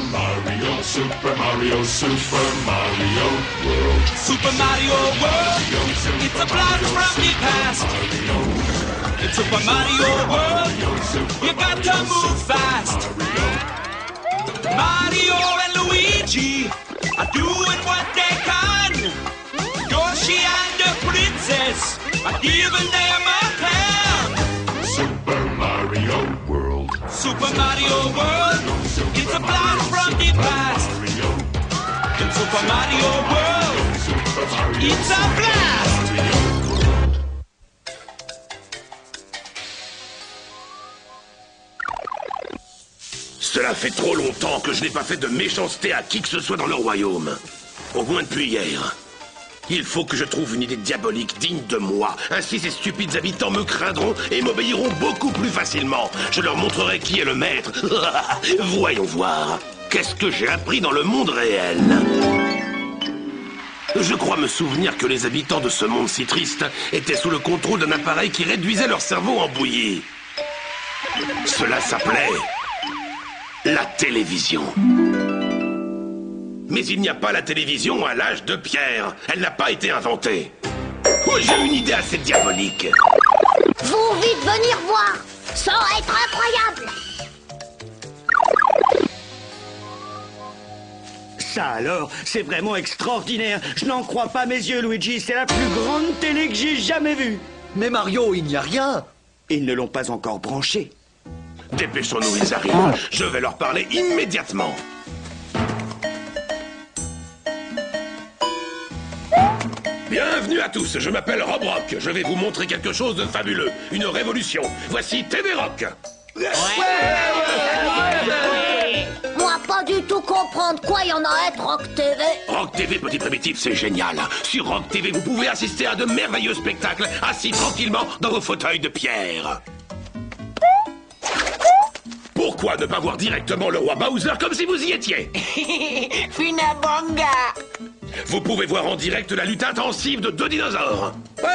Mario, Super Mario, Super Mario World. Super Mario World, it's a blast from the past. It's Super Mario World, you got to move fast. Mario and Luigi are doing what they can. Yoshi and the princess are giving them a hand. Super Mario World. Super Mario World, it's a blast from the past. In Super Mario World, it's a blast. Cela fait trop longtemps que je n'ai pas fait de méchanceté à qui que ce soit dans le royaume. Au moins depuis hier. Il faut que je trouve une idée diabolique digne de moi. Ainsi ces stupides habitants me craindront et m'obéiront beaucoup plus facilement. Je leur montrerai qui est le maître. Voyons voir. Qu'est-ce que j'ai appris dans le monde réel? Je crois me souvenir que les habitants de ce monde si triste étaient sous le contrôle d'un appareil qui réduisait leur cerveau en bouillie. Cela s'appelait la télévision. Mais il n'y a pas la télévision à l'âge de pierre. Elle n'a pas été inventée. Oh, j'ai une idée assez diabolique. Vous vite venir voir. Ça va être incroyable. Ça alors, c'est vraiment extraordinaire. Je n'en crois pas mes yeux, Luigi. C'est la plus grande télé que j'ai jamais vue. Mais Mario, il n'y a rien. Ils ne l'ont pas encore branchée. Dépêchons-nous, ils arrivent. Je vais leur parler immédiatement. Bienvenue à tous, je m'appelle Rob Rock. Je vais vous montrer quelque chose de fabuleux. Une révolution. Voici TV Rock. Moi, pas du tout comprendre quoi y en a à être Rock TV. Rock TV, petit primitif, c'est génial. Sur Rock TV, vous pouvez assister à de merveilleux spectacles, assis tranquillement dans vos fauteuils de pierre. Pourquoi ne pas voir directement le roi Bowser comme si vous y étiez? Funabonga. Vous pouvez voir en direct la lutte intensive de deux dinosaures.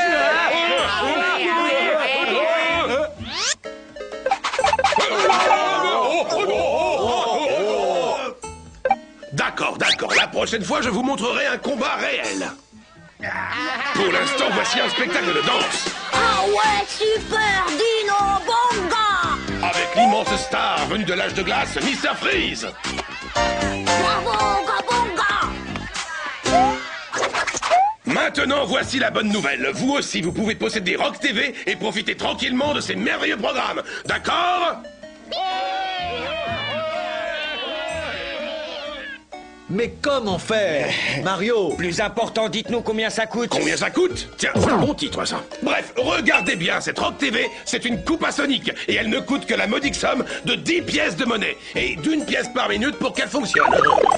D'accord, d'accord. La prochaine fois, je vous montrerai un combat réel. Pour l'instant, voici un spectacle de danse. Ah ouais, super Dino Bonga. Avec l'immense star venue de l'âge de glace, Mr. Freeze. Bonga Bonga. Maintenant, voici la bonne nouvelle. Vous aussi, vous pouvez posséder Rock TV et profiter tranquillement de ces merveilleux programmes. D'accord? Mais comment faire, Mario? Plus important, dites-nous combien ça coûte. Combien ça coûte? Tiens, c'est un bon titre, ça. Bref, regardez bien, cette Rock TV, c'est une coupe à Sonic. Et elle ne coûte que la modique somme de 10 pièces de monnaie. Et d'une pièce par minute pour qu'elle fonctionne.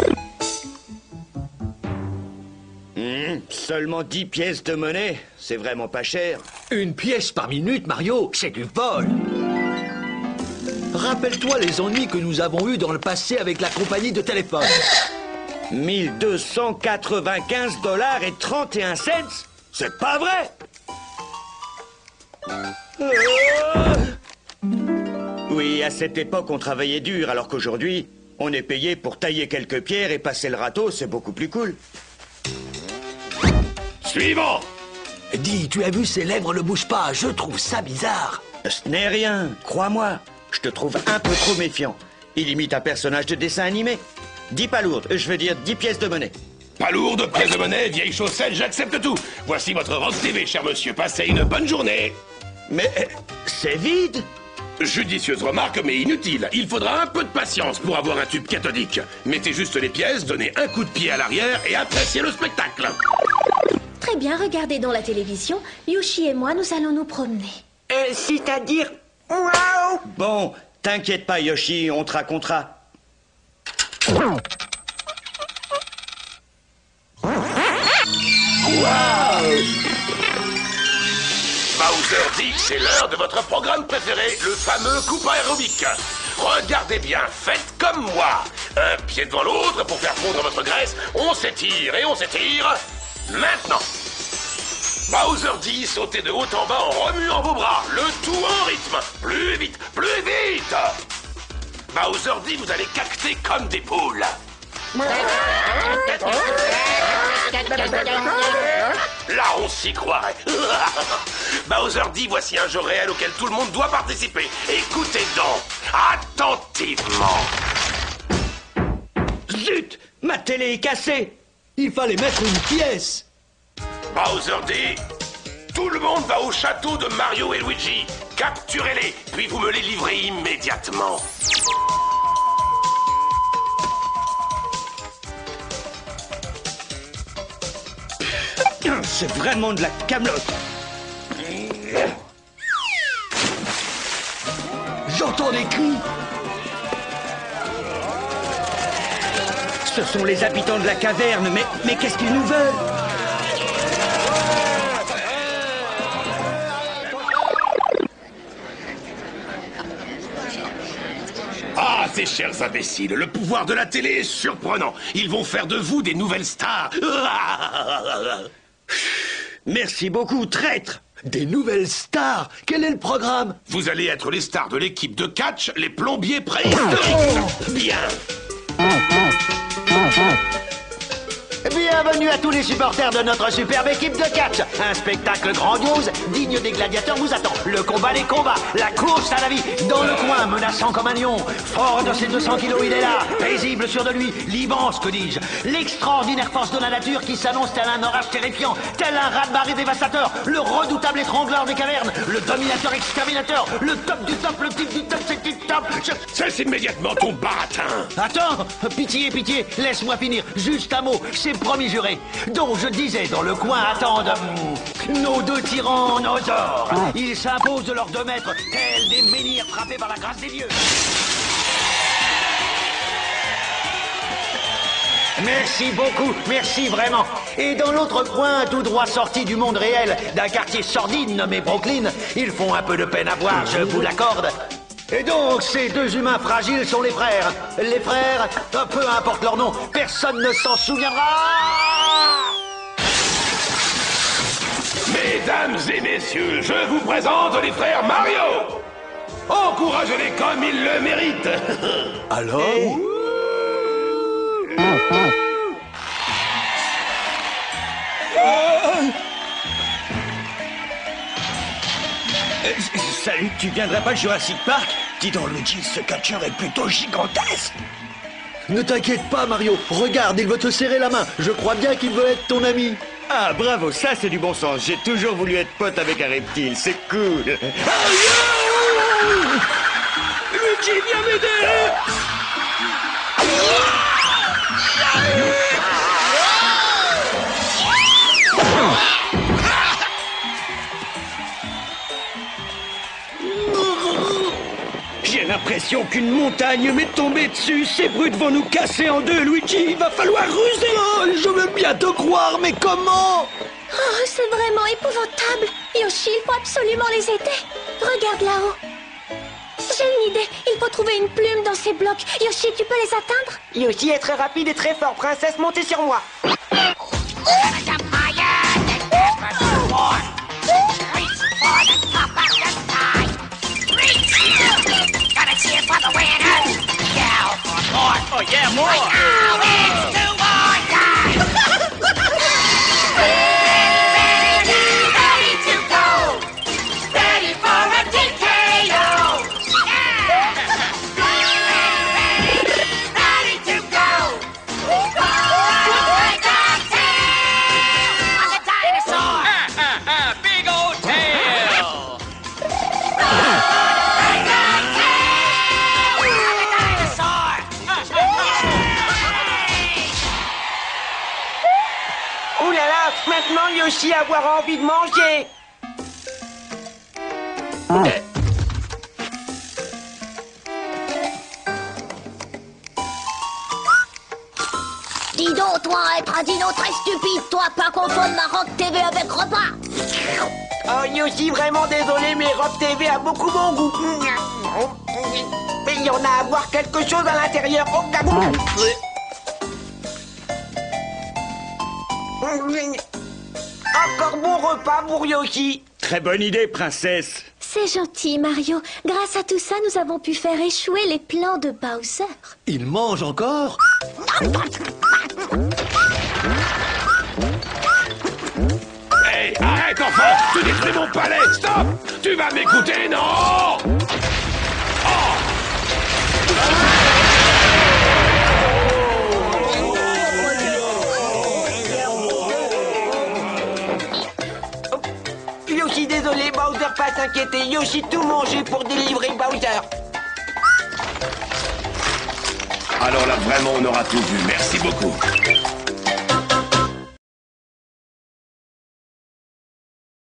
Seulement 10 pièces de monnaie, c'est vraiment pas cher. Une pièce par minute, Mario, c'est du vol. Rappelle-toi les ennuis que nous avons eus dans le passé avec la compagnie de téléphone. 1295 dollars et 31 cents? C'est pas vrai! Oui, à cette époque, on travaillait dur, alors qu'aujourd'hui, on est payé pour tailler quelques pierres et passer le râteau, c'est beaucoup plus cool. Suivant! Dis, tu as vu, ses lèvres ne bougent pas, je trouve ça bizarre. Ce n'est rien, crois-moi. Je te trouve un peu trop méfiant. Il imite un personnage de dessin animé. 10 palourdes, je veux dire 10 pièces de monnaie. Pas lourde, pièce de monnaie, vieille chaussette, j'accepte tout. Voici votre Rock TV, cher monsieur. Passez une bonne journée. Mais c'est vide. Judicieuse remarque, mais inutile. Il faudra un peu de patience pour avoir un tube cathodique. Mettez juste les pièces, donnez un coup de pied à l'arrière et appréciez le spectacle. Très bien, regardez dans la télévision. Yoshi et moi, nous allons nous promener. C'est-à-dire... Waouh! Bon, t'inquiète pas, Yoshi, on te racontera. Bowser dit que c'est l'heure de votre programme préféré, le fameux coupe aérobique. Regardez bien, faites comme moi. Un pied devant l'autre pour faire fondre votre graisse. On s'étire et on s'étire. Maintenant. Bowser dit sautez de haut en bas en remuant vos bras. Le tout en rythme. Plus vite, plus vite. Bowser dit vous allez cacter comme des poules. Là, on s'y croirait. Bowser dit voici un jeu réel auquel tout le monde doit participer. Écoutez donc, attentivement. Zut! Ma télé est cassée! Il fallait mettre une pièce. Bowser dit tout le monde va au château de Mario et Luigi. Capturez-les, puis vous me les livrez immédiatement. C'est vraiment de la camelote. J'entends des cris. Ce sont les habitants de la caverne, mais qu'est-ce qu'ils nous veulent? Ah, ces chers imbéciles, le pouvoir de la télé est surprenant. Ils vont faire de vous des nouvelles stars. Merci beaucoup, traître! Des nouvelles stars. Quel est le programme? Vous allez être les stars de l'équipe de catch, les plombiers préhistoriques. Bien. Bienvenue à tous les supporters de notre superbe équipe de catch. Un spectacle grandiose, digne des gladiateurs vous attend. Le combat des combats, la course à la vie. Dans le coin, menaçant comme un lion. Fort de ses 200 kilos, il est là. Paisible sûr de lui, l'immense, que dis-je. L'extraordinaire force de la nature qui s'annonce tel un orage terrifiant. Tel un raz-de-marée dévastateur. Le redoutable étrangleur des cavernes. Le dominateur exterminateur. Le top du top, le type du top, c'est le top. Cesse immédiatement ton baratin. Attends, pitié, pitié, laisse-moi finir. Juste un mot, c'est promis juré. Donc je disais, dans le coin attendent nos deux tyrannosaures. Ils s'imposent de leurs 2 mètres, tels des menhirs frappés par la grâce des dieux. Merci beaucoup, merci vraiment. Et dans l'autre coin, tout droit sorti du monde réel, d'un quartier sordide nommé Brooklyn, ils font un peu de peine à voir, je vous l'accorde. Et donc, ces 2 humains fragiles sont les frères. Les frères, peu importe leur nom, personne ne s'en souviendra. Mesdames et messieurs, je vous présente les frères Mario. Encouragez-les comme ils le méritent. Alors? Salut, tu viendrais pas le Jurassic Park? Dis donc, Luigi, ce catcheur est plutôt gigantesque. Ne t'inquiète pas, Mario. Regarde, il veut te serrer la main. Je crois bien qu'il veut être ton ami. Ah, bravo, ça c'est du bon sens. J'ai toujours voulu être pote avec un reptile, c'est cool. Luigi, viens m'aider! J'ai l'impression qu'une montagne m'est tombée dessus. Ces brutes vont nous casser en 2, Luigi. Il va falloir ruser. Oh, je veux bien te croire, mais comment? Oh, c'est vraiment épouvantable. Yoshi, il faut absolument les aider. Regarde là-haut. J'ai une idée. Il faut trouver une plume dans ces blocs. Yoshi, tu peux les atteindre? Yoshi est très rapide et très fort. Princesse, montez sur moi. Oh yeah, more! Now it's the war time! Ready to go! Ready for a TKO! Ready to go! Like a tail on the dinosaur! Big old tail! Like a tail on the dinosaur! Ouh là là, maintenant Yoshi a avoir envie de manger. Dis donc, toi, être un dino très stupide, toi, pas confondre ma Rock TV avec repas. Oh Yoshi, vraiment désolé, mais Rock TV a beaucoup bon goût. Mais il y en a à voir quelque chose à l'intérieur. Oh, encore bon repas pour Yoshi. Très bonne idée, princesse. C'est C'est gentil, Mario. Grâce à tout ça, nous avons pu faire échouer les plans de Bowser. Il mange encore? Hey, arrête enfin! Tu détruis mon palais! Stop! Tu vas m'écouter, non? Yoshi, désolé, Bowser, pas s'inquiéter. Yoshi tout mangé pour délivrer Bowser. Alors là, vraiment, on aura tout vu. Merci beaucoup.